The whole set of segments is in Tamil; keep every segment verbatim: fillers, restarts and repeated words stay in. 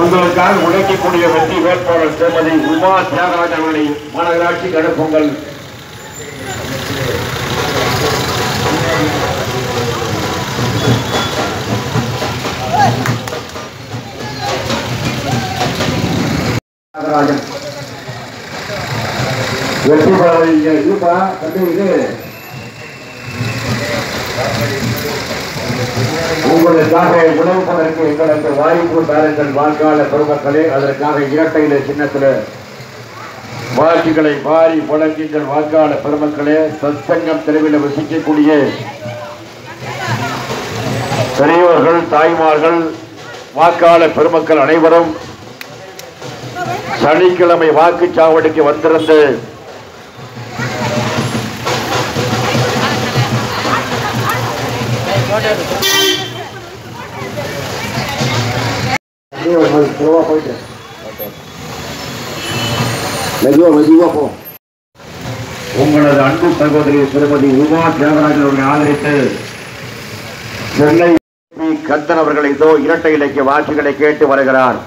உங்களுக்காக உழைக்கக்கூடிய வெற்றி வேட்பாளர் திருமதி உமா தியாகராஜன் அவர்களை மாநகராட்சி கடுப்பொங்கல் தியாகராஜன் வெற்றி பெற இருப்பா தம்பி இது உங்களுக்காக உணவுப்பதற்கு எங்களுக்கு வாய்ப்பு தாருங்கள் வாக்காள பெருமக்களே. அதற்காக இரட்டையில சின்னத்தில் வாக்குகளை வாரி வழங்குங்கள் வாக்காள பெருமக்களே. சத்சங்கம் தெருவில் வசிக்கக்கூடிய பெரியோர்கள் தாய்மார்கள் வாக்காள பெருமக்கள் அனைவரும் சனிக்கிழமை வாக்குச்சாவடிக்கு வந்திருந்து உங்களது அன்பு சகோதரி திருமதி உமா தியாகராஜன் ஆதரித்து சென்னை கந்தன் அவர்கள் இதோ இரட்டை இலக்கிய வாக்குகளை கேட்டு வருகிறார்.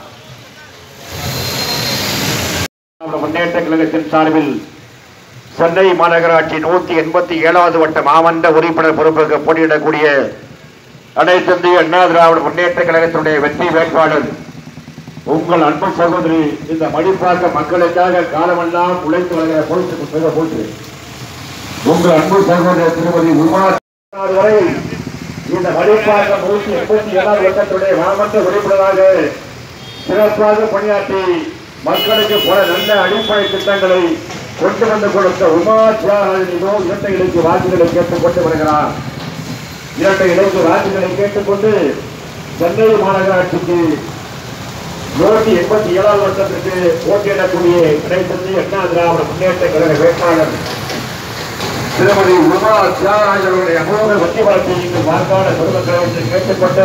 முன்னேற்ற கழகத்தின் சார்பில் சென்னை மாநகராட்சி நூத்தி எண்பத்தி ஏழாவது வட்ட மாவட்ட உறுப்பினர் பொறுப்புக்கு போட்டியிடக்கூடிய அனைத்து இந்திய அண்ணா திராவிட முன்னேற்ற கழகத்தினுடைய வெற்றி வேட்பாளர் உங்கள் அன்பு சகோதரி இந்த மடிப்பாக்க மக்களுக்காக காலமெல்லாம் உழைத்து வருகிற பொறுத்து போட்டு உங்கள் அன்பு சகோதரி திருமதி உமா வரை இந்த மடிப்பாக்க நூத்தி எண்பத்தி ஏழாவது வட்டத்துடைய மாவட்ட உறுப்பினராக சிறப்பாக பணியாற்றி மக்களுக்கு பல நல்ல அடிப்படை திட்டங்களை கொண்டு வந்து கொடுத்த உமா தியாகராஜனிடோ இரட்டை இலக்கு வாக்குகளை கேட்டுக் கொண்டு வருகிறார். இரட்டை இலக்கு வாக்குகளை கேட்டுக்கொண்டு சென்னை மாநகராட்சிக்கு நூற்றி எண்பத்தி ஏழாவது வருஷத்திற்கு போட்டியிடக்கூடிய அனைத்து அண்ணா திராவிட முன்னேற்ற கழக வேட்பாளர் திருமதி உமா தியாகராஜனுடைய அமோக வெற்றி வளர்ச்சி இங்கு வாக்காள பெருமக்களை கேட்டுக்கொண்டு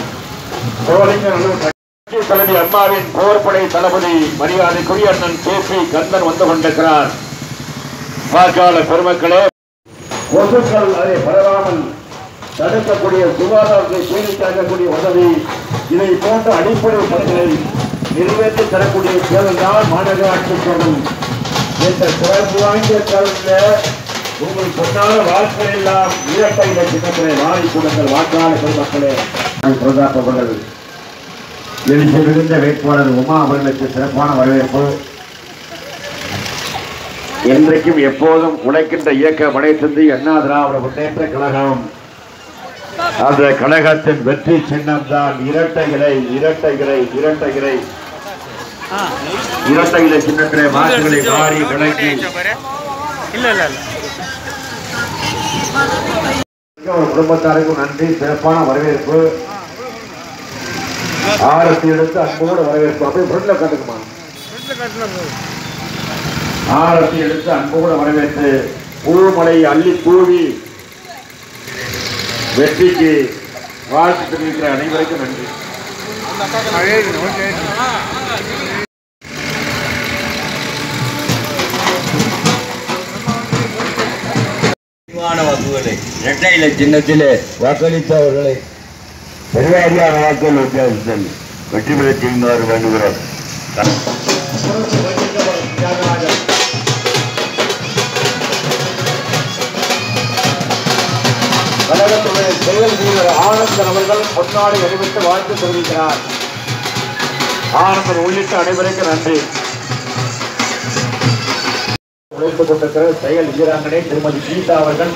தலைவி அம்மாவின் போர்படை தளபதி மரியாதைக்குரிய அண்ணன் கே பி கந்தன் வந்து கொண்டிருக்கிறார். வாக்காள பெருமக்களே, கொசுக்கள் அதை பரவாமல் தடுக்கக்கூடிய சுகாதாரத்தை பேணி காக்கக்கூடிய உதவி இதை போன்ற அடிப்படை பணிகளை நிறைவேற்றி தரக்கூடிய தேர்தல் மாநகராட்சி தேர்தல். இந்த சிறப்பு வாய்ந்த தேர்தலில் உங்கள் பொன்னான வாழ்க்கை எல்லாம் இரட்டை இலக்கியங்களை மாறி கொடுங்கள் வாக்காள பெருமக்களே. பிரதாபர்கள் எழுச்சி மிகுந்த வேட்பாளர் உமா அவர்களுக்கு சிறப்பான வரவேற்பு. என்றைக்கும் எப்போதும் உழைக்கின்ற இயக்கம் அனைத்து அண்ணா திராவிட முன்னேற்ற கழகம். அந்த கழகத்தின் வெற்றி சின்னம் தான் இரட்டை இலை இரட்டை இலை இரட்டை இலை இரட்டை இலை சின்னத்திலே வாக்குகளை மாறி விளக்கி குடும்பத்தாருக்கும் நன்றி, சிறப்பான வரவேற்பு. ஆரத்தி எடுத்து அன்போடு வரவேற்பு. அப்படியே ஃப்ரண்ட்ல காட்டுக்குமா, ஆரத்தி எடுத்து அன்போடு வரவேற்று பூமலை அள்ளி தூவி வெற்றிக்கு வாழ்த்து தெரிவிக்கிற அனைவருக்கும் நன்றி. வாக்குகளை இரட்டை இலை சின்னத்திலே வாக்களித்தவர்களை பெருவாரியான வாக்குகள் வித்தியாசத்தில் வெற்றி பெற செய்யுமாறு வேண்டுகிறோம். கழகத்துடைய செயல் வீரர் ஆனந்தன் அவர்கள் பொன்னாடை அணிவித்து வாழ்த்து தெரிவிக்கிறார். ஆனந்தன் உள்ளிட்ட அனைவருக்கும் நன்றி. உழைத்துக் கொண்டிருக்கிற செயல் வீராங்கனை திருமதி கீதா அவர்கள்,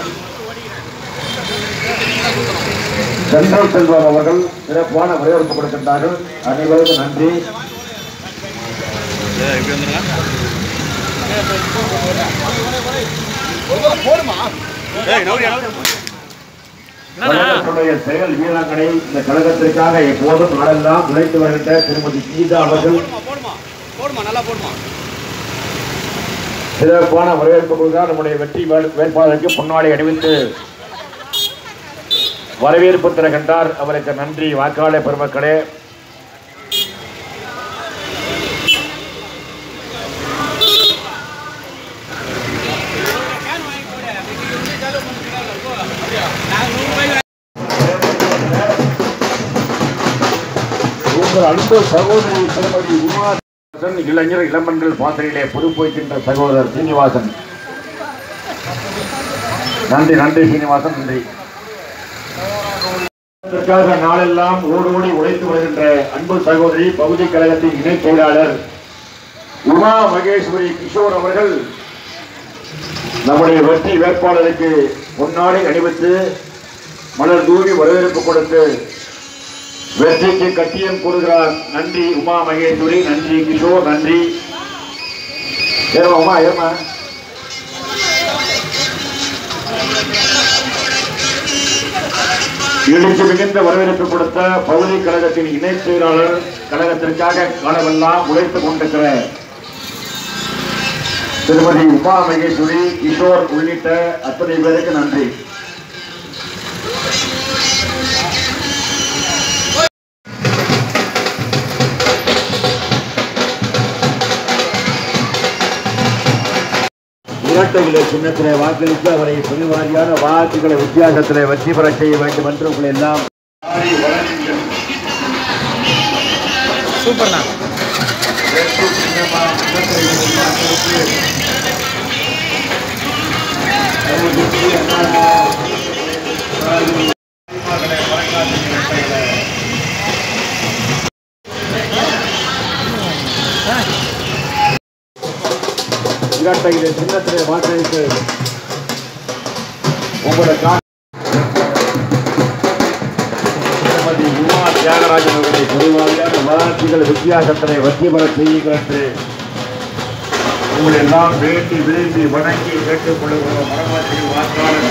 சென்ட்ரல் செல்வம் அவர்கள் சிறப்பான வரவேற்பு கொடுக்கின்றார்கள். அனைவருக்கும் நன்றி. செயல் வீராங்கனை இந்த கழகத்திற்காக எப்போதும் நாளெல்லாம் உழைத்து வருகின்ற திருமதி கீதா அவர்கள் சிறப்பான வரவேற்பு கொடுத்தார். நம்முடைய வெற்றி வேட்பாளருக்கு பொன்னாடை அணிவித்து வரவேற்பு தருகின்றார். அவருக்கு நன்றி. வாக்காளர் பெருமக்களே, உங்கள் அன்பு சகோதரி திருமதி உமா இளைஞர் இளமன்கள் பாசறையிலே பொறுப்பேற்கின்ற சகோதரர் சீனிவாசன். நன்றி நன்றி சீனிவாசன், நன்றி. இதற்காக நாளெல்லாம் ஓடி ஓடி உழைத்து வருகின்ற அன்பு சகோதரி பகுதி கழகத்தின் இணைச் செயலாளர் உமா மகேஸ்வரி கிஷோர் அவர்கள் நம்முடைய வெற்றி வேட்பாளருக்கு பொன்னாடை அணிவித்து மலர் தூவி வரவேற்பு கொடுத்து வெற்றிக்கு கட்டியம் கொடுக்கிறார். நன்றி உமா மகேஸ்வரி, நன்றி கிஷோர், நன்றி. ஏமா ஏமா எழுச்சி மிகுந்த வரவேற்பு கொடுத்த பகுதி கழகத்தின் இணைச் செயலாளர், கழகத்திற்காக காலமெல்லாம் உழைத்துக் கொண்டிருக்கிற திருமதி உமா மகேஸ்வரி, கிஷோர் உள்ளிட்ட அத்தனை பேருக்கு நன்றி. இரட்டையிலே சின்னத்திலே வாக்களித்து அவரை பெருவாரியான வாக்குகளை வித்தியாசத்திலே வெற்றி பெற செய்ய வேண்டும் என்று உங்களை எல்லாம் சூப்பர்ண்ணா. இரட்டையிலே சின்னத்திலே வாக்களித்து உங்களுடைய உமா தியாகராஜன் அவர்களை பொதுவாக வளர்ச்சிகள் வித்தியாசத்தினை வெற்றி பெற செய்கிறது உங்களை எல்லாம் வேண்டி விரும்பி வணங்கி கேட்டுக் கொள்ளுகிறோம். மரமாற்றில் வாக்காளர்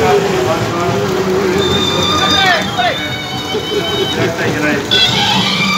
இரட்டைகளை